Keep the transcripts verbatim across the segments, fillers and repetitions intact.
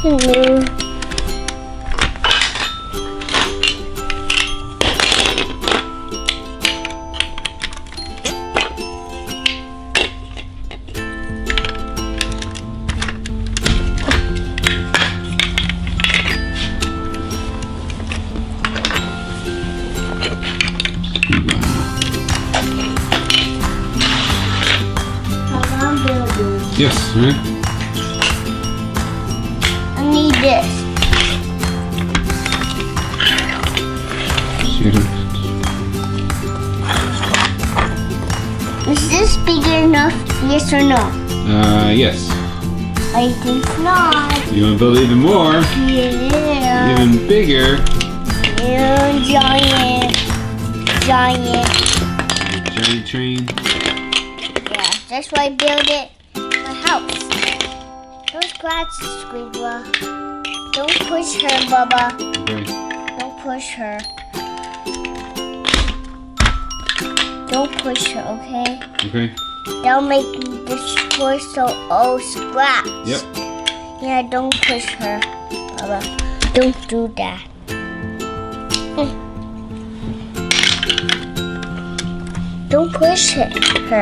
Hello. Yes, right? I need this. Shoot him. Is this big enough? Yes or no? Uh, yes. I think not. You want to build even more? Yeah. Even bigger? Yeah, giant. Giant. Giant train. Yeah, that's why I built it. My house. Don't scratch the squiggle. Don't push her, Bubba. Okay. Don't push her. Don't push her, okay? Okay. Don't make this floor so oh scratch. Yep. Yeah, don't push her, Bubba. Don't do that. Don't push it, her.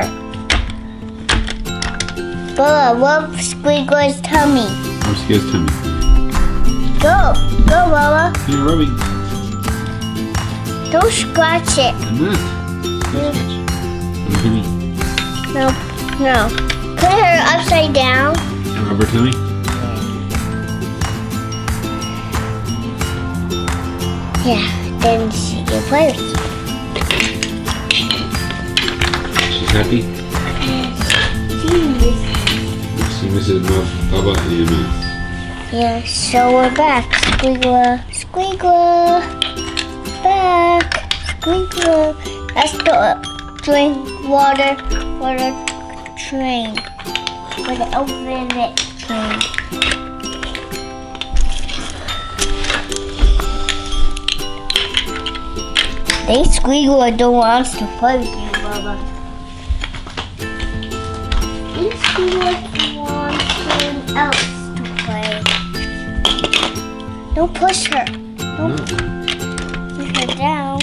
Bubba, rub Squiggle's tummy. Rub Squiggle's tummy. Go, go, Bubba. You're rubbing. Don't scratch it. I'm not. Don't scratch. Rub tummy. No, no. Put her upside down. Rub her tummy. Yeah, then she can play with you. She's happy? Yes. She misses Mouth, Bubba, and your mouth. Yeah, so we're back. Squiggle, squiggle. Back. Squiggle. That's the drink water for the train. For the overhead train. They Squiggle don't want us to play with you, Bubba. They Squiggle want someone else to play. Don't push her. Don't No. push her down.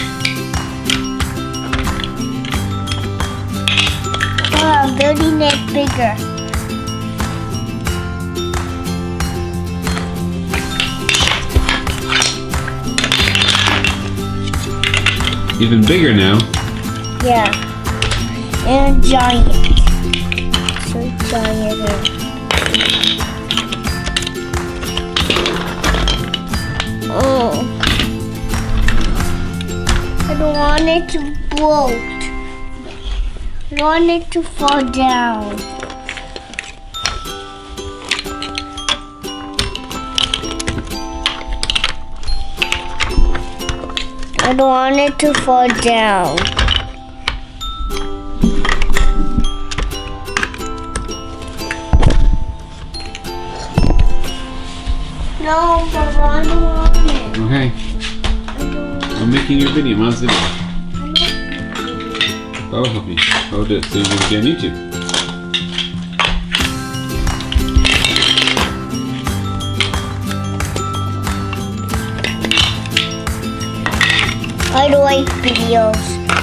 Oh, I'm building it bigger. Even bigger now. Yeah. And giant. So giant. Oh. I don't want it to bloat. I don't want it to fall down. I don't want it to fall down. No, Papa, I don't want it. Okay. I don't want I'm making your video. Mom's video. it. I'll help you. I'll do it so you can get on YouTube. I don't like videos.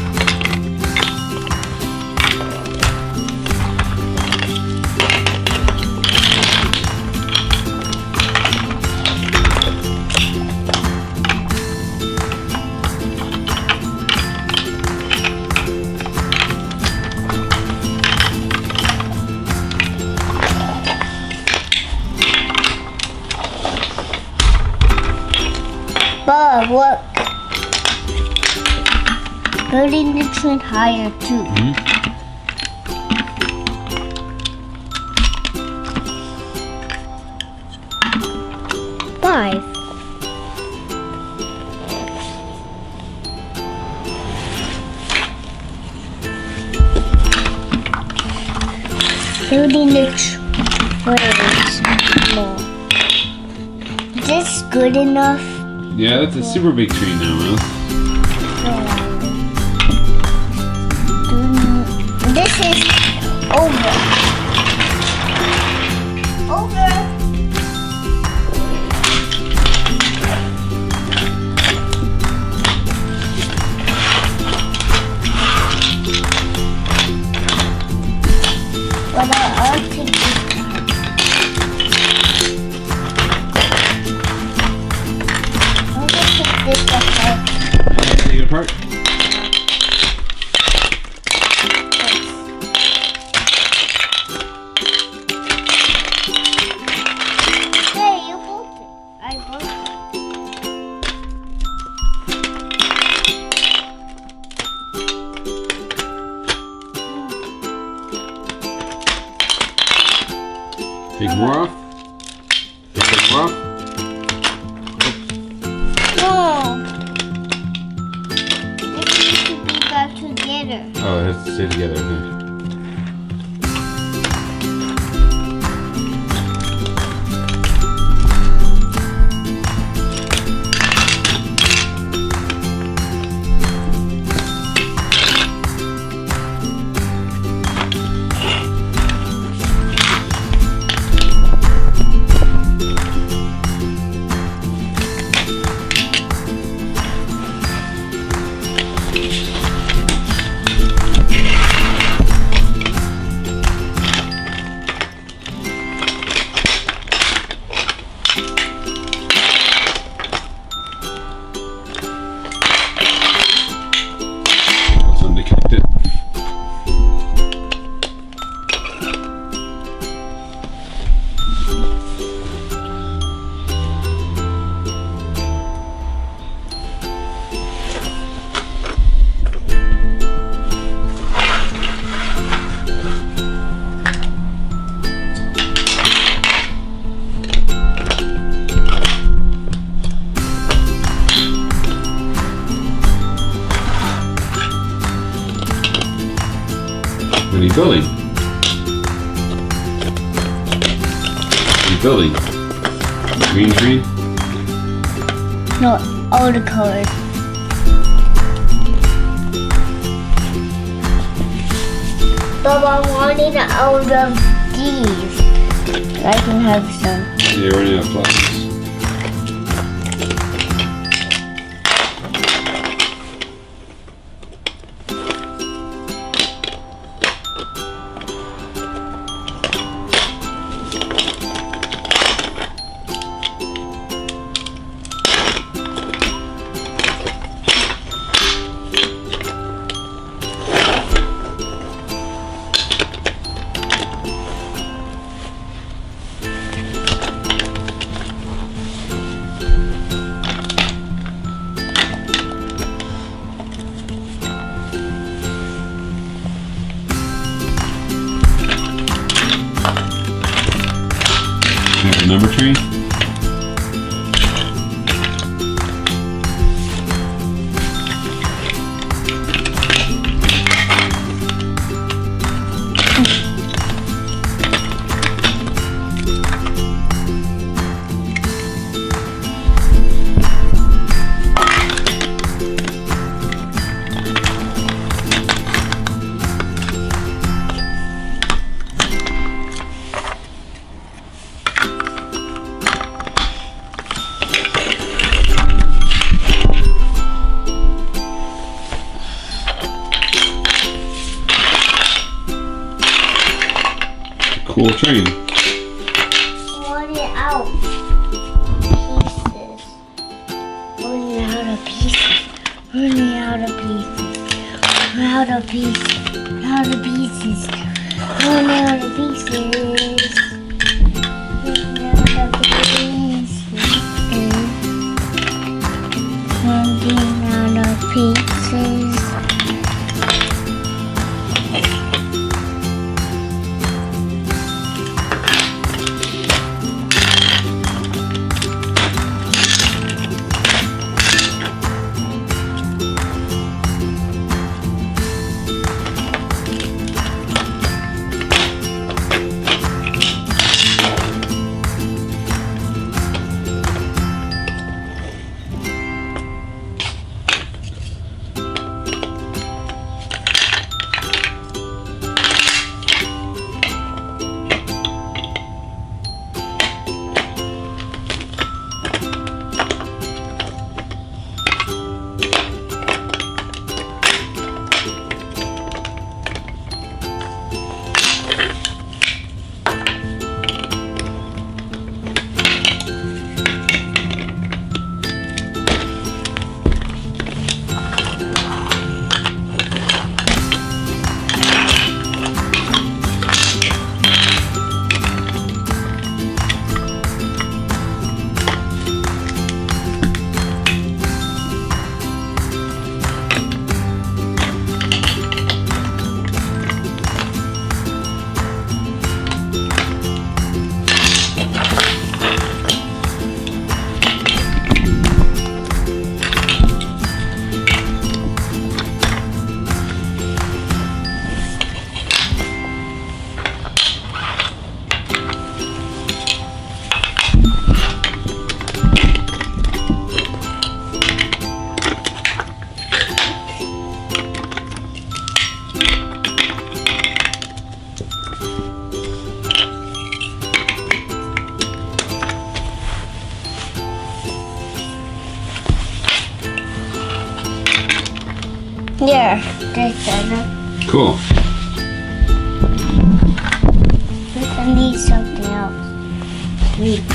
But look. Building the train higher too. Mm-hmm. Five. Building the trains more. Is this good enough? Yeah, that's a super big tree now, Mouse. This is over. Over. apart? Hey, you broke it. I broke it. Take more off? Take more off? No. It needs to be back together. Oh, it has to stay together, okay. Somebody kicked it. What are you building? What are you building? Green tree? No, all the colors. But I'm running out of these. I can have some. Yeah, you're running out of plastics. There's a number tree. Cool train. Running out pieces. Running out of pieces. Running out of pieces. Running out of pieces. Running out of pieces. Running out of pieces. Running out of pieces. Running out of pieces. Yeah, that's better. Cool. But I need something else. Wait.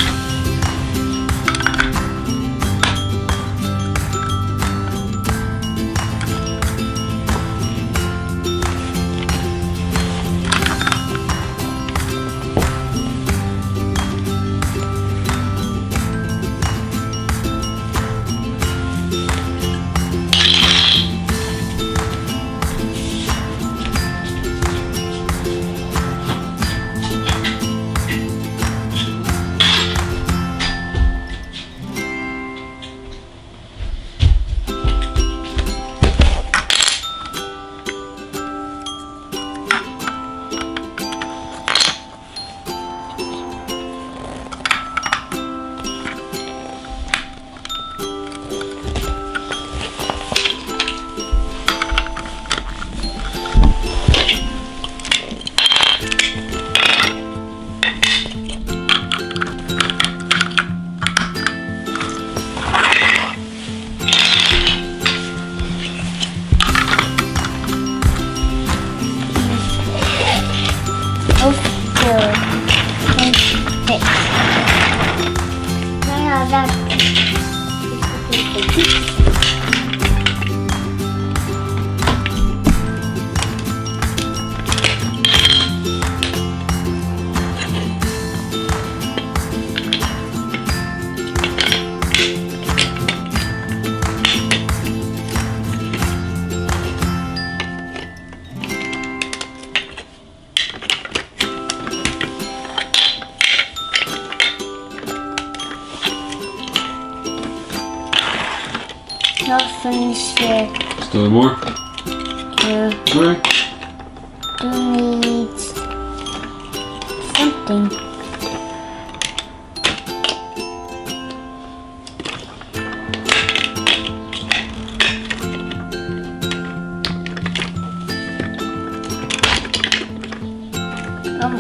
Not finished yet. Still more? Yeah. Alright. Still needs something. Oh.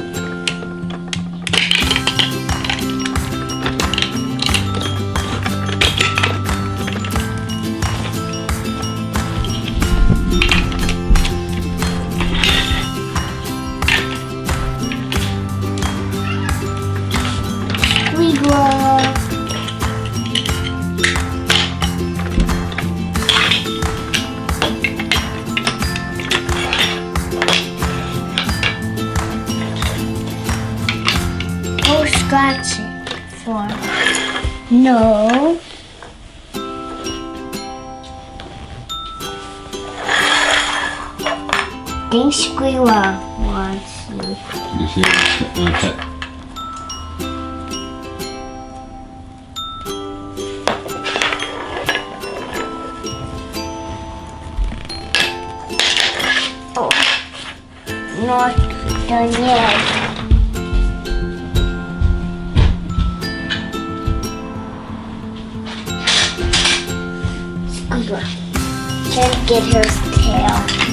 Oh, scratch it for no. Think Squealer wants you. You see what's uh, pet. Oh, not done yet. Squealer, can't get her tail.